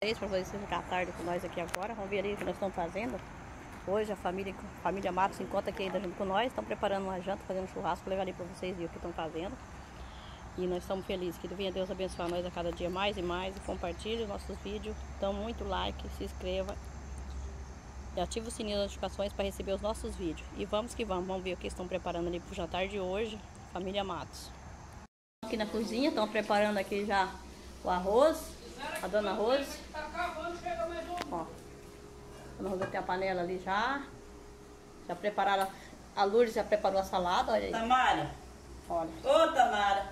Para vocês ficar tarde com nós aqui agora. Vamos ver ali o que nós estamos fazendo. Hoje a família Matos se encontra aqui ainda junto com nós. Estão preparando uma janta, fazendo churrasco para levar ali para vocês ver o que estão fazendo. E nós estamos felizes. Que venha Deus abençoar nós a cada dia mais e mais. E compartilhe os nossos vídeos. Dão muito like, se inscreva. E ative o sininho das notificações para receber os nossos vídeos. E vamos que vamos. Vamos ver o que estão preparando ali para o jantar de hoje. Família Matos. Aqui na cozinha, estão preparando aqui já o arroz. A dona Rose. Ó. A dona Rose tem a panela ali já. Já prepararam. A Lourdes já preparou a salada, olha aí. Tamara. Olha. Ô, Tamara.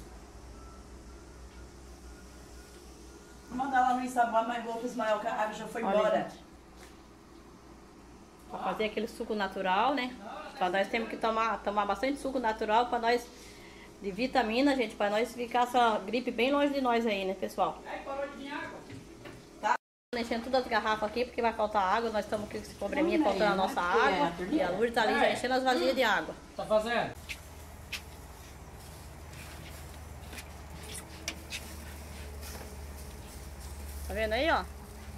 Vou mandar lá no Instagram, mas vou pro Ismael, que a água já foi embora. Para fazer aquele suco natural, né? Para nós temos que tomar bastante suco natural para nós, de vitamina, gente, para nós ficar essa gripe bem longe de nós aí, né, pessoal? Parou de vir água. Tá enchendo todas as garrafas aqui porque vai faltar água. Nós estamos com esse probleminha faltando a nossa água. E a Lourdes tá ali já enchendo as vasilhas de água. Tá fazendo? Tá vendo aí, ó?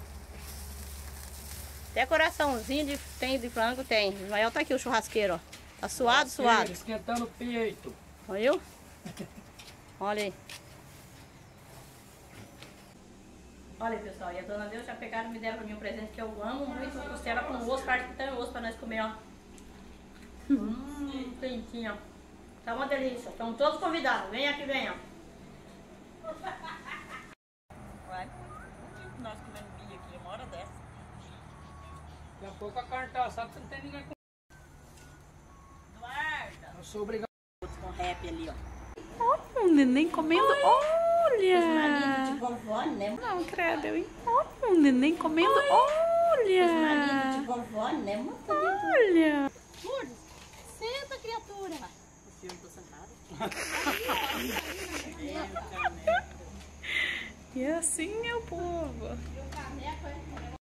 Até coraçãozinho tem de frango, tem. O Ismael tá aqui, o churrasqueiro, ó. Tá suado, suado. Esquentando o peito. Olha? Olha aí. Olha aí, pessoal. E a dona Deus já pegaram e me deram pra mim um presente que eu amo muito. Costela com osso, parte que tem osso pra nós comer, ó. Quentinho, ó. Tá uma delícia. Estão todos convidados. Venha que venham. Vai. Nós comendo milho aqui, uma hora dessa. Daqui a pouco a carne tá assada, você não tem ninguém com. Eduarda. Eu sou obrigado. Com rap ali, ó. Olha o neném comendo. Olha! Marido de vovó, né? Não, credo, hein? Olha o neném comendo. Olha! Marido de vovó, né? Muito lindo. Olha! Lourdes, senta, criatura. O filme tô sentado. E assim é o povo.